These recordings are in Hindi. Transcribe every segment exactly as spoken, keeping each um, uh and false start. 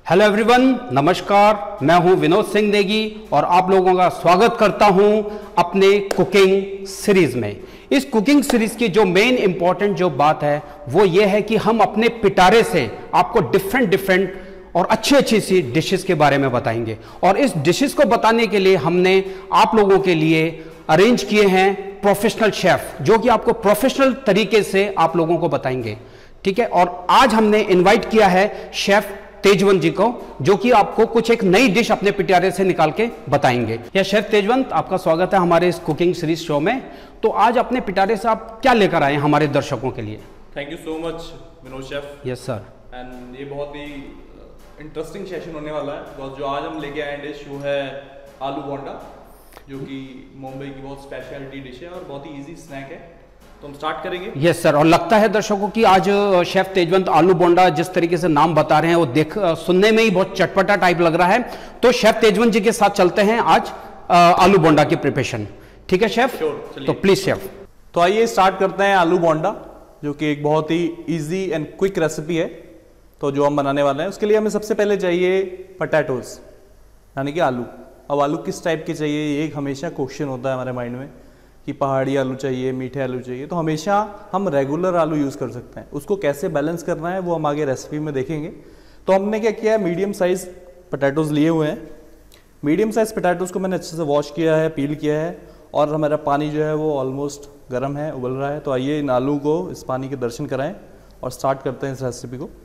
हेलो एवरीवन, नमस्कार। मैं हूं विनोद सिंह नेगी और आप लोगों का स्वागत करता हूं अपने कुकिंग सीरीज में। इस कुकिंग सीरीज की जो मेन इंपॉर्टेंट जो बात है वो ये है कि हम अपने पिटारे से आपको डिफरेंट डिफरेंट और अच्छी अच्छी सी डिशेस के बारे में बताएंगे। और इस डिशेस को बताने के लिए हमने आप लोगों के लिए अरेंज किए हैं प्रोफेशनल शेफ, जो कि आपको प्रोफेशनल तरीके से आप लोगों को बताएंगे। ठीक है। और आज हमने इनवाइट किया है शेफ तेजवंत जी को, जो कि आपको कुछ एक नई डिश अपने पिटारे से निकाल के बताएंगे। या शेफ तेजवंत, आपका स्वागत है हमारे इस कुकिंग सीरीज शो में। तो आज अपने पिटारे से आप क्या लेकर आए हैं हमारे दर्शकों के लिए? Thank you so much Vinod chef. Yes sir. And ये बहुत ही इंटरेस्टिंग सेशन होने वाला है, बिकॉज जो आज हम लेके आए डिश वो है आलू बोंडा, जो कि मुंबई की बहुत स्पेशलिटी डिश है और बहुत ही इजी स्नैक है। तो हम स्टार्ट करेंगे। Yes sir. और लगता है दर्शकों की आज शेफ तेजवंत आलू बोंडा जिस तरीके से नाम बता रहे हैं वो देख सुनने में ही बहुत चटपटा टाइप लग रहा है। तो शेफ तेजवंत जी के साथ चलते हैं आज आलू बोंडा की प्रिपरेशन। ठीक है शेफ? Sure, तो प्लीज शेफ। तो आइए स्टार्ट करते हैं आलू बोंडा, जो कि एक बहुत ही इजी एंड क्विक रेसिपी है। तो जो हम बनाने वाले हैं उसके लिए हमें सबसे पहले चाहिए पटैटोज, यानी कि आलू। अब आलू किस टाइप के चाहिए, ये एक हमेशा क्वेश्चन होता है हमारे माइंड में कि पहाड़ी आलू चाहिए, मीठे आलू चाहिए। तो हमेशा हम रेगुलर आलू यूज़ कर सकते हैं। उसको कैसे बैलेंस करना है वो हम आगे रेसिपी में देखेंगे। तो हमने क्या किया है, मीडियम साइज़ पटैटोज़ लिए हुए हैं। मीडियम साइज़ पटैटोज़ को मैंने अच्छे से वॉश किया है, पील किया है, और हमारा पानी जो है वो ऑलमोस्ट गर्म है, उबल रहा है। तो आइए इन आलू को इस पानी के दर्शन कराएं और स्टार्ट करते हैं इस रेसिपी को।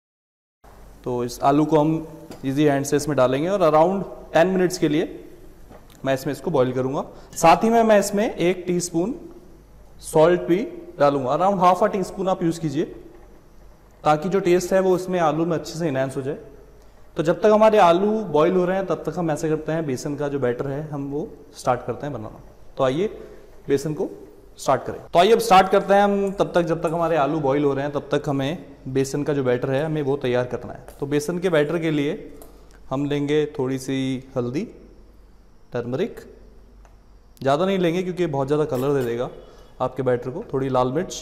तो इस आलू को हम ईजी हैंड से इसमें डालेंगे और अराउंड टेन मिनट्स के लिए मैं इसमें इसको बॉईल करूंगा। साथ ही में मैं इसमें एक टीस्पून सॉल्ट भी डालूंगा, around half a teaspoon आप यूज़ कीजिए, ताकि जो टेस्ट है वो इसमें आलू में अच्छे से इनहेंस हो जाए। तो जब तक हमारे आलू बॉईल हो रहे हैं तब तक हम ऐसे करते हैं, बेसन का जो बैटर है हम वो स्टार्ट करते हैं बनाना। तो आइए बेसन को स्टार्ट करें। तो आइए अब स्टार्ट करते हैं हम। तब तक जब तक हमारे आलू बॉईल हो रहे हैं तब तक हमें बेसन का जो बैटर है हमें वो तैयार करना है। तो बेसन के बैटर के लिए हम लेंगे थोड़ी सी हल्दी, टर्मरिक, ज़्यादा नहीं लेंगे क्योंकि बहुत ज़्यादा कलर दे देगा आपके बैटर को। थोड़ी लाल मिर्च,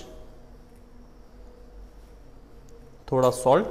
थोड़ा सॉल्ट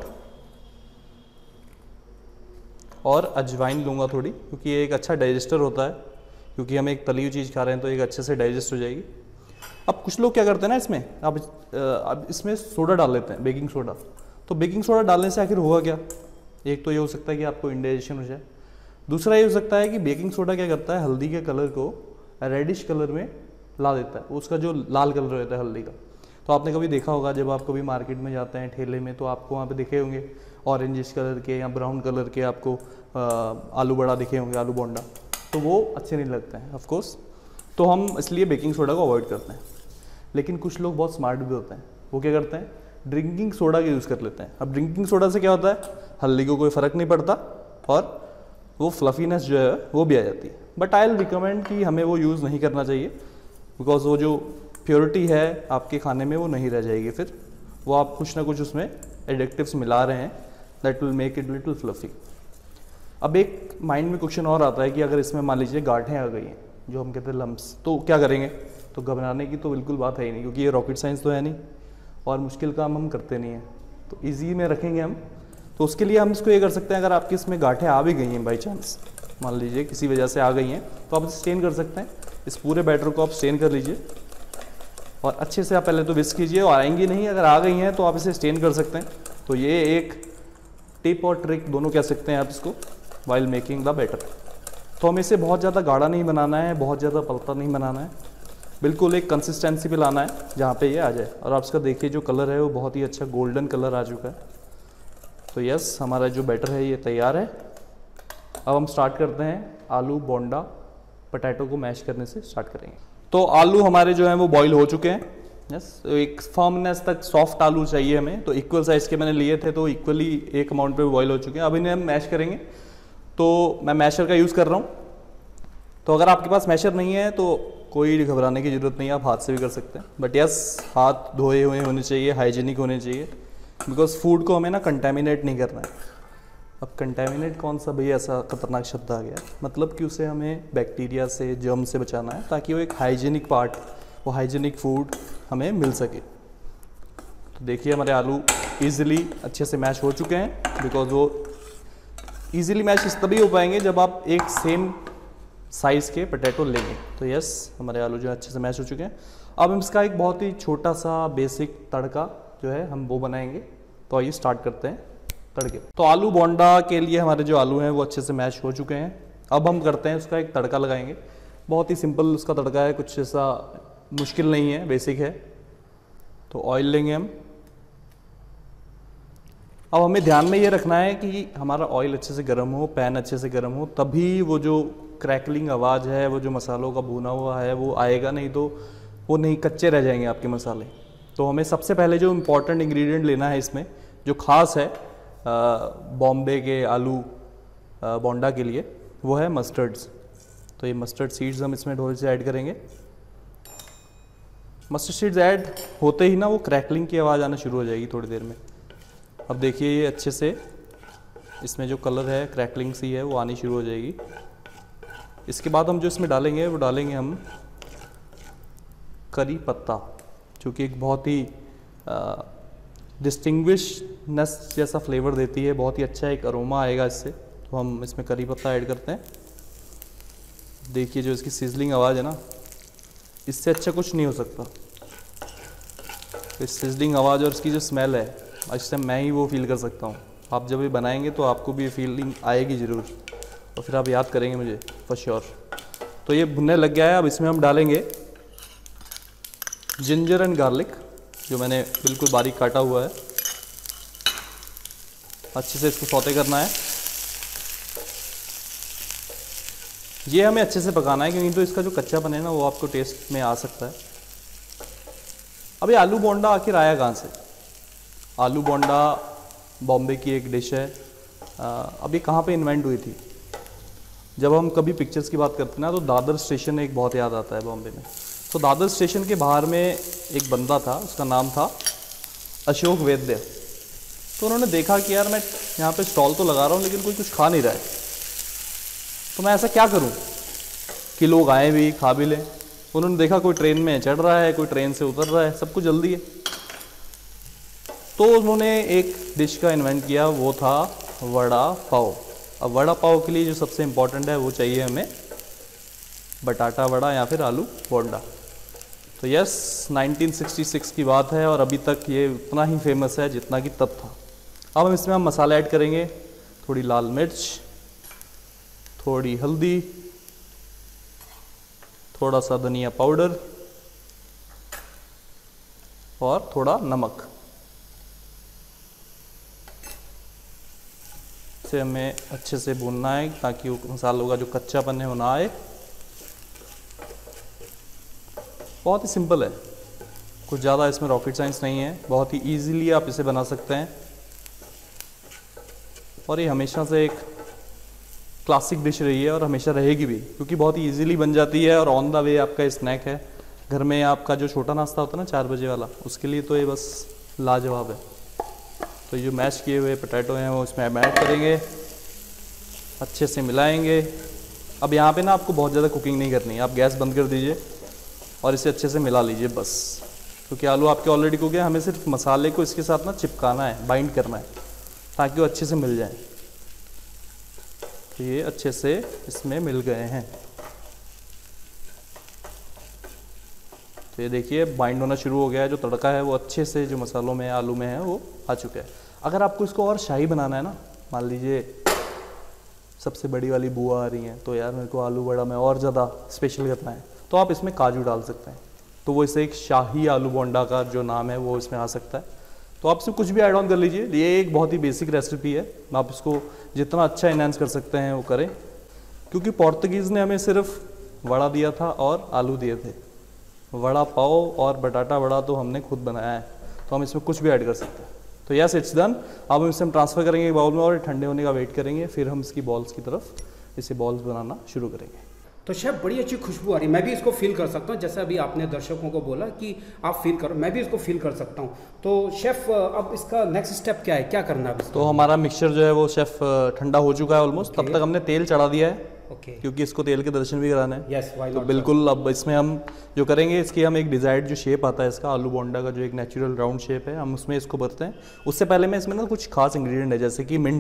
और अजवाइन लूँगा थोड़ी, क्योंकि ये एक अच्छा डाइजेस्टर होता है। क्योंकि हम एक तली हुई चीज़ खा रहे हैं तो एक अच्छे से डाइजेस्ट हो जाएगी। अब कुछ लोग क्या करते हैं ना, इसमें अब अब इसमें सोडा डाल लेते हैं, बेकिंग सोडा। तो बेकिंग सोडा डालने से आखिर होगा क्या? एक तो ये हो सकता है कि आपको इंडाइजेशन हो जाए। दूसरा ये हो सकता है कि बेकिंग सोडा क्या करता है, हल्दी के कलर को रेडिश कलर में ला देता है, उसका जो लाल कलर रहता है हल्दी का। तो आपने कभी देखा होगा जब आप कभी मार्केट में जाते हैं ठेले में, तो आपको वहाँ पे दिखे होंगे ऑरेंजिश कलर के या ब्राउन कलर के आपको आ, आलू बड़ा दिखे होंगे, आलू बोंडा। तो वो अच्छे नहीं लगते हैं ऑफ कोर्स। तो हम इसलिए बेकिंग सोडा को अवॉइड करते हैं। लेकिन कुछ लोग बहुत स्मार्ट भी होते हैं, वो क्या करते हैं, ड्रिंकिंग सोडा का यूज़ कर लेते हैं। अब ड्रिंकिंग सोडा से क्या होता है, हल्दी को कोई फ़र्क नहीं पड़ता और वो फ्लफीनेस जो है वो भी आ जाती है। बट आई विल रिकमेंड कि हमें वो यूज़ नहीं करना चाहिए, बिकॉज वो जो प्योरिटी है आपके खाने में वो नहीं रह जाएगी। फिर वो आप कुछ ना कुछ उसमें एडिक्टिव्स मिला रहे हैं, that will make it little fluffy. अब एक माइंड में क्वेश्चन और आता है कि अगर इसमें मान लीजिए गांठें आ गई हैं, जो हम कहते हैं लम्प्स, तो क्या करेंगे? तो घबराने की तो बिल्कुल बात है ही नहीं, क्योंकि ये रॉकेट साइंस तो है नहीं और मुश्किल काम हम करते नहीं हैं। तो ईजी में रखेंगे हम। तो उसके लिए हम इसको ये कर सकते हैं, अगर आपकी इसमें गांठें आ भी गई हैं बाई चांस, मान लीजिए किसी वजह से आ गई हैं, तो आप इसे स्टेन कर सकते हैं। इस पूरे बैटर को आप स्टेन कर लीजिए और अच्छे से आप पहले तो विस्क कीजिए, और आएंगी नहीं, अगर आ गई हैं तो आप इसे स्टेन कर सकते हैं। तो ये एक टिप और ट्रिक दोनों कह सकते हैं आप इसको, वाइल मेकिंग द बैटर। तो हमें इसे बहुत ज़्यादा गाढ़ा नहीं बनाना है, बहुत ज़्यादा पतला नहीं बनाना है, बिल्कुल एक कंसिस्टेंसी पे लाना है जहाँ पे ये आ जाए। और आप इसका देखिए जो कलर है वो बहुत ही अच्छा गोल्डन कलर आ चुका है। तो यस, हमारा जो बैटर है ये तैयार है। अब हम स्टार्ट करते हैं आलू बोंडा, पटैटो को मैश करने से स्टार्ट करेंगे। तो आलू हमारे जो हैं वो बॉईल हो चुके हैं। यस, तो एक फर्मनेस तक सॉफ्ट आलू चाहिए हमें। तो इक्वल साइज़ के मैंने लिए थे, तो इक्वली एक अमाउंट पे बॉईल हो चुके हैं। अब इन्हें हम मैश करेंगे। तो मैं मैशर का यूज़ कर रहा हूँ। तो अगर आपके पास मैशर नहीं है तो कोई घबराने की ज़रूरत नहीं है, आप हाथ से भी कर सकते हैं। बट यस, हाथ धोए हुए होने चाहिए, हाइजीनिक होने चाहिए, बिकॉज फूड को हमें ना कंटेमिनेट नहीं करना है। अब कंटेमिनेट कौन सा भैया ऐसा खतरनाक शब्द आ गया, मतलब कि उसे हमें बैक्टीरिया से, जर्म से बचाना है, ताकि वो एक हाइजीनिक पार्ट, वो हाइजीनिक फूड हमें मिल सके। तो देखिए हमारे आलू ईजिली अच्छे से मैश हो चुके हैं, बिकॉज वो इजीली मैश इस तभी हो पाएंगे जब आप एक सेम साइज़ के पोटैटो लेंगे। तो यस, हमारे आलू जो है अच्छे से मैश हो चुके हैं। अब हम इसका एक बहुत ही छोटा सा बेसिक तड़का जो है हम वो बनाएंगे। तो आइए स्टार्ट करते हैं तड़के। तो आलू बोंडा के लिए हमारे जो आलू हैं वो अच्छे से मैश हो चुके हैं। अब हम करते हैं उसका एक तड़का लगाएंगे। बहुत ही सिंपल उसका तड़का है, कुछ ऐसा मुश्किल नहीं है, बेसिक है। तो ऑयल लेंगे हम। अब हमें ध्यान में ये रखना है कि हमारा ऑयल अच्छे से गर्म हो, पैन अच्छे से गर्म हो, तभी वो जो क्रैकलिंग आवाज़ है, वो जो मसालों का भुना हुआ है वो आएगा, नहीं तो वो नहीं, कच्चे रह जाएंगे आपके मसाले। तो हमें सबसे पहले जो इम्पॉर्टेंट इंग्रेडिएंट लेना है इसमें, जो ख़ास है बॉम्बे के आलू बोंडा के लिए, वो है मस्टर्ड्स। तो ये मस्टर्ड सीड्स हम इसमें थोड़े से ऐड करेंगे। मस्टर्ड सीड्स ऐड होते ही ना वो क्रैकलिंग की आवाज़ आना शुरू हो जाएगी थोड़ी देर में। अब देखिए ये अच्छे से इसमें जो कलर है, क्रैकलिंग सी है, वो आनी शुरू हो जाएगी। इसके बाद हम जो इसमें डालेंगे वो डालेंगे हम करी पत्ता, जो कि एक बहुत ही डिस्टिंग्विशनेस जैसा फ्लेवर देती है, बहुत ही अच्छा एक अरोमा आएगा इससे। तो हम इसमें करी पत्ता ऐड करते हैं। देखिए जो इसकी सिजलिंग आवाज़ है ना, इससे अच्छा कुछ नहीं हो सकता। इस सिजलिंग आवाज़ और इसकी जो स्मेल है, इससे मैं ही वो फील कर सकता हूँ। आप जब ये बनाएंगे तो आपको भी फीलिंग आएगी ज़रूर, और फिर आप याद करेंगे मुझे फॉर श्योर। तो ये भुनने लग गया है। अब इसमें हम डालेंगे जिंजर एंड गार्लिक, जो मैंने बिल्कुल बारीक काटा हुआ है। अच्छे से इसको सौते करना है। ये हमें अच्छे से पकाना है, क्योंकि तो इसका जो कच्चापन है ना वो आपको टेस्ट में आ सकता है। अब ये आलू बोंडा आखिर आया कहाँ से? आलू बोंडा बॉम्बे की एक डिश है। अब ये कहाँ पे इन्वेंट हुई थी? जब हम कभी पिक्चर्स की बात करते हैं ना, तो दादर स्टेशन एक बहुत याद आता है बॉम्बे में। तो दादर स्टेशन के बाहर में एक बंदा था, उसका नाम था अशोक वैद्य। तो उन्होंने देखा कि यार मैं यहाँ पे स्टॉल तो लगा रहा हूँ लेकिन कोई कुछ खा नहीं रहा है, तो मैं ऐसा क्या करूँ कि लोग आए भी खा भी लें। उन्होंने देखा कोई ट्रेन में चढ़ रहा है, कोई ट्रेन से उतर रहा है, सबको जल्दी है। तो उन्होंने एक डिश का इन्वेंट किया, वो था वड़ा पाव। अब वड़ा पाव के लिए जो सबसे इम्पोर्टेंट है वो चाहिए हमें बटाटा वड़ा या फिर आलू बोंडा। तो यस, नाइनटीन सिक्सटी सिक्स की बात है और अभी तक ये उतना ही फेमस है जितना कि तब था। अब हम इसमें हम मसाला ऐड करेंगे। थोड़ी लाल मिर्च, थोड़ी हल्दी, थोड़ा सा धनिया पाउडर और थोड़ा नमक। इसे हमें अच्छे से भूनना है ताकि वो मसालों का जो कच्चापन है वो ना आए। बहुत ही सिंपल है, कुछ ज़्यादा इसमें रॉकेट साइंस नहीं है, बहुत ही इजीली आप इसे बना सकते हैं। और ये हमेशा से एक क्लासिक डिश रही है और हमेशा रहेगी भी, क्योंकि बहुत ही इजीली बन जाती है और ऑन द वे आपका स्नैक है। घर में आपका जो छोटा नाश्ता होता है ना चार बजे वाला, उसके लिए तो ये बस लाजवाब है। तो जो मैश किए हुए पोटैटो हैं वो इसमें ऐड करेंगे, अच्छे से मिलाएंगे। अब यहाँ पे ना आपको बहुत ज़्यादा कुकिंग नहीं करनी है, आप गैस बंद कर दीजिए और इसे अच्छे से मिला लीजिए बस, क्योंकि आलू आपके ऑलरेडी कुक है। हमें सिर्फ मसाले को इसके साथ ना चिपकाना है, बाइंड करना है, ताकि वो अच्छे से मिल जाए। तो ये अच्छे से इसमें मिल गए हैं। तो ये देखिए बाइंड होना शुरू हो गया है। जो तड़का है वो अच्छे से जो मसालों में आलू में है वो आ चुका है। अगर आपको इसको और शाही बनाना है ना, मान लीजिए सबसे बड़ी वाली बुआ आ रही हैं, तो यार मेरे को आलू बड़ा में और ज़्यादा स्पेशल करना है, तो आप इसमें काजू डाल सकते हैं। तो वो इसे एक शाही आलू बोंडा का जो नाम है वो इसमें आ सकता है। तो आप इसमें कुछ भी ऐड ऑन कर लीजिए। ये एक बहुत ही बेसिक रेसिपी है, आप इसको जितना अच्छा इन्हांस कर सकते हैं वो करें, क्योंकि पोर्तुगीज़ ने हमें सिर्फ वड़ा दिया था और आलू दिए थे। वड़ा पाव और बटाटा वड़ा तो हमने खुद बनाया है, तो हम इसमें कुछ भी ऐड कर सकते हैं। तो यस, इट्स डन। अब हम इसे हम ट्रांसफ़र करेंगे बाउल में और ठंडे होने का वेट करेंगे, फिर हम इसकी बॉल्स की तरफ इसे बॉल्स बनाना शुरू करेंगे। तो शेफ़ बड़ी अच्छी खुशबू आ रही है, मैं भी इसको फील कर सकता हूँ। जैसे अभी आपने दर्शकों को बोला कि आप फील करो, मैं भी इसको फील कर सकता हूँ। तो शेफ़ अब इसका नेक्स्ट स्टेप क्या है, क्या करना है? तो हमारा मिक्सचर जो है वो शेफ़ ठंडा हो चुका है ऑलमोस्ट। तब तक हमने तेल चढ़ा दिया है, ओके, क्योंकि इसको तेल के दर्शन भी कराना है। यस, व्हाई तो नॉट। बिल्कुल अब इसमें हम जो करेंगे, इसकी हम एक डिज़ायर्ड जो शेप आता है इसका आलू बोंडा का, जो एक नेचुरल राउंड शेप है, हम उसमें इसको भरते हैं। उससे पहले मैं इसमें ना कुछ खास इंग्रेडिएंट है, जैसे कि मिंट है।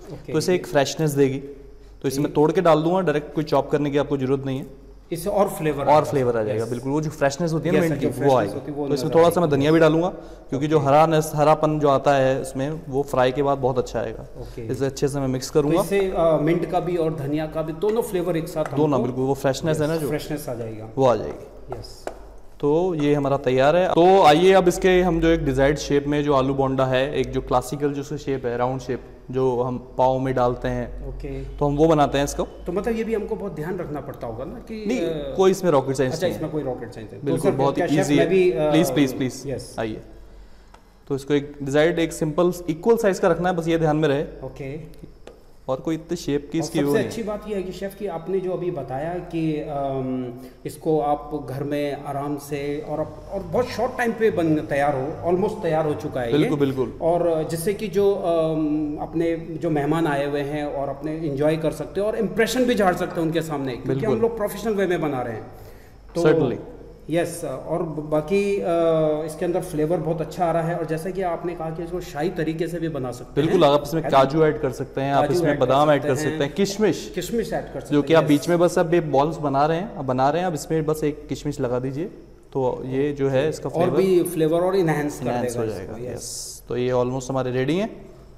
तो इसे एक फ्रेशनेस देगी। तो इसे मैं तोड़ के डाल दूंगा, डायरेक्ट कोई चॉप करने की आपको जरूरत नहीं है, इससे और फ्लेवर और फ्लेवर आ जाएगा। बिल्कुल वो जो फ्रेशनेस होती है ना मिंट की, वो आएगी। तो इसमें थोड़ा सा मैं धनिया भी डालूंगा, क्योंकि जो हरानेस हरापन जो आता है इसमें, वो फ्राई के बाद बहुत अच्छा आएगा। इसे अच्छे से मैं मिक्स करूंगा। तो इससे मिंट का भी और धनिया का भी दोनों फ्लेवर एक साथ, दोनों बिल्कुल वो फ्रेशनेस है ना, जो फ्रेशनेस आ जाएगा, वो आ जाएगी। यस। तो ये हमारा तैयार है। तो आइए अब इसके हम जो एक डिजायर्ड शेप में जो आलू बोंडा है, एक जो क्लासिकल जो शेप है, राउंड शेप जो हम पाव में डालते हैं, ओके, तो हम वो बनाते हैं इसको। तो मतलब ये भी हमको बहुत ध्यान रखना पड़ता होगा ना कि नहीं, आ, कोई इसमें रॉकेट साइंस अच्छा, नहीं इसमें कोई रॉकेट साइंस नहीं, बिल्कुल बहुत ही ईजी है। प्लीज प्लीज प्लीज आइए। तो इसको एक डिजायर्ड एक सिंपल इक्वल साइज का रखना है, बस ये ध्यान में रहे। ओके। और कोई इतने शेप की इसकी सबसे अच्छी बात यह है कि शेफ कि आपने जो अभी बताया कि आम, इसको आप घर में आराम से और और बहुत शॉर्ट टाइम पे बन तैयार हो, ऑलमोस्ट तैयार हो चुका है। बिल्कुल बिल्कुल। और जिससे कि जो आम, अपने जो मेहमान आए हुए हैं और अपने एंजॉय कर सकते हो और इम्प्रेशन भी झाड़ सकते हैं उनके सामने, क्योंकि हम लोग प्रोफेशनल वे में बना रहे हैं। तो सर्टनली यस yes, और बाकी आ, इसके अंदर फ्लेवर बहुत अच्छा आ रहा है। और जैसा कि आपने कहा कि इसको शाही तरीके से भी बना सकते हैं। बिल्कुल, आप इसमें काजू ऐड कर सकते हैं, आप इसमें बादाम ऐड कर सकते हैं, किशमिश किशमिश ऐड कर सकते हैं, जो कि आप बीच में बस अब ये बॉल्स बना रहे हैं, अब बना रहे हैं, अब इसमें बस एक किशमिश लगा दीजिए, तो ये जो है इसका और भी फ्लेवर और इनहेंस कर देगा, हो जाएगा। यस, तो ये ऑलमोस्ट हमारे रेडी हैं।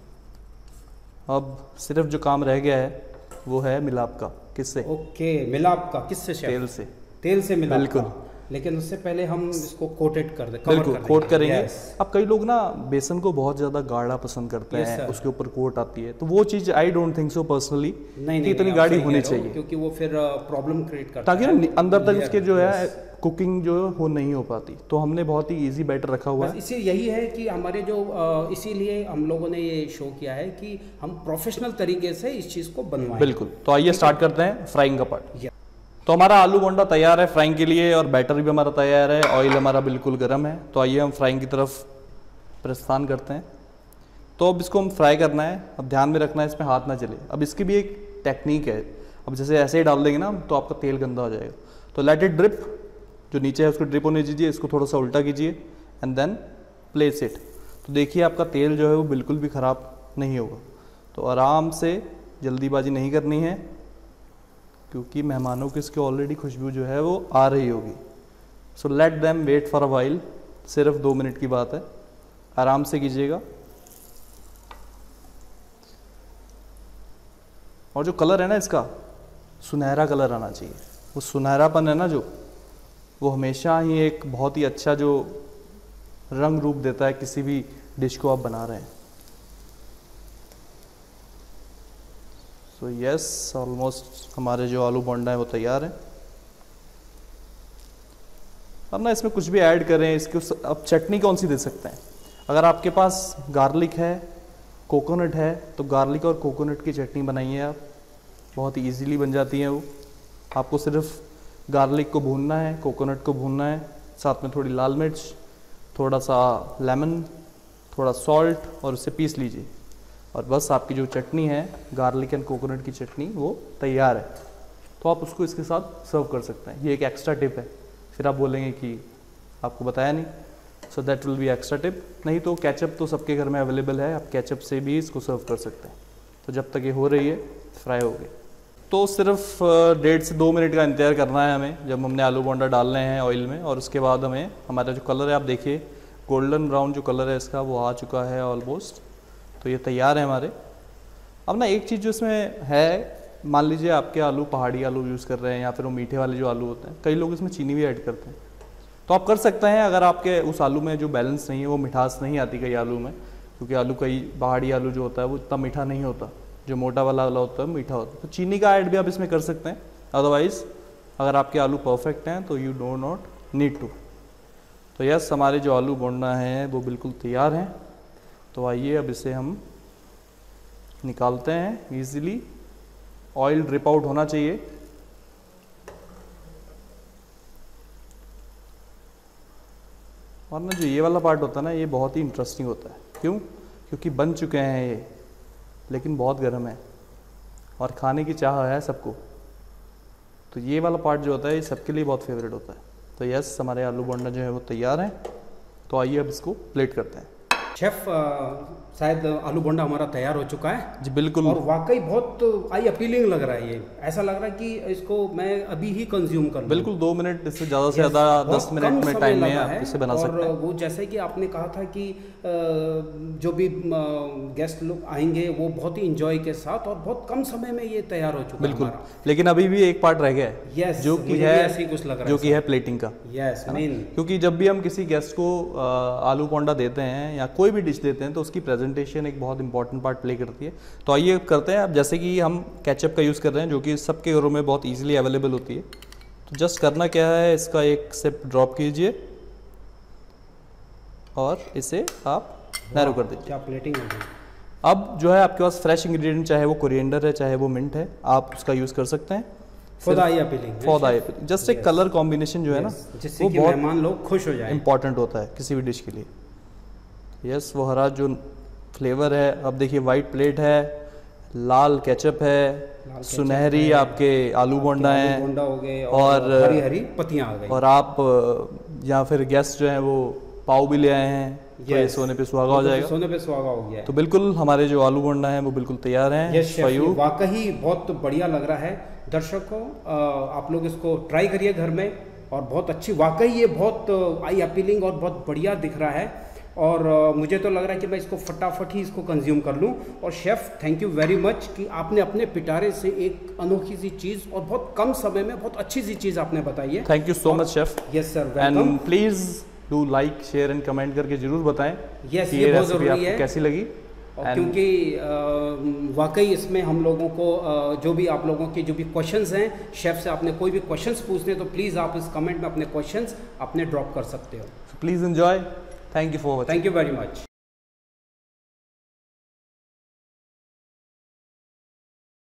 अब सिर्फ जो काम रह गया है वो है मिलाप का। किससे? ओके, मिलाप का किससे शेफ? तेल से। तेल से मिलाप। बिल्कुल, लेकिन उससे पहले हम इसको कोटेड कर दे, बिल्कुल कोट करेंगे। अब कई लोग ना बेसन को बहुत ज्यादा गाढ़ा पसंद करते yes, हैं, उसके ऊपर कोट आती है, तो वो चीज I don't think so personally नहीं, कि इतनी गाढ़ी होनी चाहिए, क्योंकि वो फिर प्रॉब्लम क्रिएट करता है, ताकि ना अंदर तक इसके जो है कुकिंग जो हो नहीं हो पाती। तो हमने बहुत ही इजी बैटर रखा हुआ है। इसी यही है कि हमारे जो इसीलिए हम लोगों ने ये शो किया है कि हम प्रोफेशनल तरीके से इस चीज को बनवाएं। बिल्कुल, तो आइए स्टार्ट करते हैं फ्राइंग का पार्ट। तो हमारा आलू बोंडा तैयार है फ्राइंग के लिए, और बैटर भी हमारा तैयार है, ऑयल हमारा बिल्कुल गर्म है। तो आइए हम फ्राइंग की तरफ प्रस्थान करते हैं। तो अब इसको हम फ्राई करना है। अब ध्यान में रखना है इसमें हाथ ना चले। अब इसकी भी एक टेक्निक है। अब जैसे ऐसे ही डाल देंगे ना तो आपका तेल गंदा हो जाएगा। तो लेट इट ड्रिप, जो नीचे है उसको ड्रिप होने दीजिए, इसको थोड़ा सा उल्टा कीजिए एंड देन प्लेस इट। तो देखिए आपका तेल जो है वो बिल्कुल भी ख़राब नहीं होगा। तो आराम से, जल्दीबाजी नहीं करनी है, क्योंकि मेहमानों की इसकी ऑलरेडी खुशबू जो है वो आ रही होगी। So let them wait for a while, सिर्फ दो मिनट की बात है, आराम से कीजिएगा। और जो कलर है ना इसका, सुनहरा कलर आना चाहिए। वो सुनहरापन है ना जो, वो हमेशा ही एक बहुत ही अच्छा जो रंग रूप देता है किसी भी डिश को आप बना रहे हैं। तो यस, ऑलमोस्ट हमारे जो आलू बोंडा है वो तैयार है। अब ना इसमें कुछ भी ऐड करें, इसके अब चटनी कौन सी दे सकते हैं। अगर आपके पास गार्लिक है, कोकोनट है, तो गार्लिक और कोकोनट की चटनी बनाइए आप, बहुत ही ईजीली बन जाती है वो। आपको सिर्फ गार्लिक को भूनना है, कोकोनट को भूनना है, साथ में थोड़ी लाल मिर्च, थोड़ा सा लेमन, थोड़ा सॉल्ट, और उसे पीस लीजिए, और बस आपकी जो चटनी है गार्लिक एंड कोकोनट की चटनी वो तैयार है। तो आप उसको इसके साथ सर्व कर सकते हैं। ये एक एक्स्ट्रा टिप है, फिर आप बोलेंगे कि आपको बताया नहीं, so that will be extra tip. नहीं तो केचप तो सबके घर में अवेलेबल है, आप केचप से भी इसको सर्व कर सकते हैं। तो जब तक ये हो रही है, फ्राई हो गई, तो सिर्फ डेढ़ से दो मिनट का इंतजार करना है हमें, जब हमने आलू बोंडा डालने हैं ऑयल में। और उसके बाद हमें हमारा जो कलर है, आप देखिए गोल्डन ब्राउन जो कलर है इसका वो आ चुका है ऑलमोस्ट। तो ये तैयार है हमारे। अब ना एक चीज़ जो इसमें है, मान लीजिए आपके आलू पहाड़ी आलू यूज़ कर रहे हैं, या फिर वो मीठे वाले जो आलू होते हैं, कई लोग इसमें चीनी भी ऐड करते हैं, तो आप कर सकते हैं। अगर आपके उस आलू में जो बैलेंस नहीं है, वो मिठास नहीं आती कई आलू में, क्योंकि आलू कई पहाड़ी आलू जो होता है वो इतना मीठा नहीं होता, जो मोटा वाला आलू होता है मीठा होता है, तो चीनी का ऐड भी आप इसमें कर सकते हैं। अदरवाइज़ अगर आपके आलू परफेक्ट हैं तो you do not need to. तो यस, हमारे जो आलू बोंडा हैं वो बिल्कुल तैयार हैं। तो आइए अब इसे हम निकालते हैं इजीली। ऑयल ड्रिप आउट होना चाहिए। और ना जो ये वाला पार्ट होता है ना, ये बहुत ही इंटरेस्टिंग होता है। क्यों? क्योंकि बन चुके हैं ये, लेकिन बहुत गर्म है और खाने की चाह है सबको। तो ये वाला पार्ट जो होता है ये सबके लिए बहुत फेवरेट होता है। तो यस, हमारे आलू बोंडा जो है वो तैयार हैं। तो आइए अब इसको प्लेट करते हैं। शेफ, शायद आलू बोंडा हमारा तैयार हो चुका है जी बिल्कुल। और वाकई बहुत आई अपीलिंग लग रहा है। ये ऐसा लग रहा है कि इसको मैं अभी ही कंज्यूम कर लूं। बिल्कुल, दो मिनट इससे ज़्यादा से ज़्यादा दस मिनट में टाइम में आप इसे बना सकते हैं। और वो जैसे कि आपने कहा था कि जो भी गेस्ट लोग आएंगे वो बहुत ही इंजॉय के साथ और बहुत कम समय में ये तैयार हो चुका है। बिल्कुल, लेकिन अभी भी एक पार्ट रह गया है। यस, जो कि है ऐसे ही कुछ लग रहा है, जो कि है प्लेटिंग का। यस मेन, क्योंकि जब भी हम किसी गेस्ट को आलू पोंडा देते हैं या कोई भी डिश देते हैं तो उसकी प्रेजेंटेशन एक बहुत इंपॉर्टेंट पार्ट प्ले करती है। तो आइए करते हैं। अब जैसे कि हम केचप का यूज़ कर रहे हैं जो कि सबके घरों में बहुत ईजिली अवेलेबल होती है, तो जस्ट करना क्या है, इसका एक सिप ड्रॉप कीजिए और इसे आप नैरो कर दीजिए। क्या प्लेटिंग है। अब जो है आपके पास फ्रेश इंग्रेडिएंट, चाहे वो कोरिएंडर है चाहे वो मिंट है, आप उसका यूज़ कर सकते हैं for the eye appealing. For the eye appealing just एक कलर कॉम्बिनेशन जो है ना, जिससे कि मेहमान लोग खुश हो जाएं, इंपॉर्टेंट होता है किसी भी डिश के लिए। यस, वो हरा जो फ्लेवर है, अब देखिए वाइट प्लेट है, लाल केचप है, सुनहरी आपके आलू बोंडा है हो गए और हरी हरी पत्तियां आ गई, और आप या फिर गेस्ट जो हैं वो पाव भी ले आए हैं, तो ये सोने पे सुहागा हो जाएगा। सोने पे सुहागा हो गया है। तो बिल्कुल हमारे जो आलू बोंडा हैं वो बिल्कुल तैयार हैं। यस शेफ, वाकई बहुत बढ़िया लग रहा है। दर्शकों आप लोग इसको ट्राई करिए घर में, और बहुत अच्छी, वाकई ये बहुत आई अपीलिंग और बहुत बढ़िया दिख रहा है। और uh, मुझे तो लग रहा है कि मैं इसको फटाफट ही इसको कंज्यूम कर लूं। और chef thank you very much कि आपने अपने पिटारे से एक अनोखी सी चीज़ और बहुत कम समय में बहुत अच्छी सी चीज़ आपने बताई है। Thank you so much chef. Yes sir, welcome. And please do like share and comment करके जरूर बताएं yes, कि ये ये बहुत रेसिपी ज़रूरी आपको है। कैसी लगी। और क्योंकि वाकई इसमें हम लोगों को uh, जो भी आप लोगों के जो भी क्वेश्चंस हैं, शेफ़ से आपने कोई भी क्वेश्चंस पूछने हैं तो प्लीज़ आप इस कमेंट में अपने क्वेश्चंस अपने ड्रॉप कर सकते हो। Please enjoy. Thank you for watching. Thank you very much.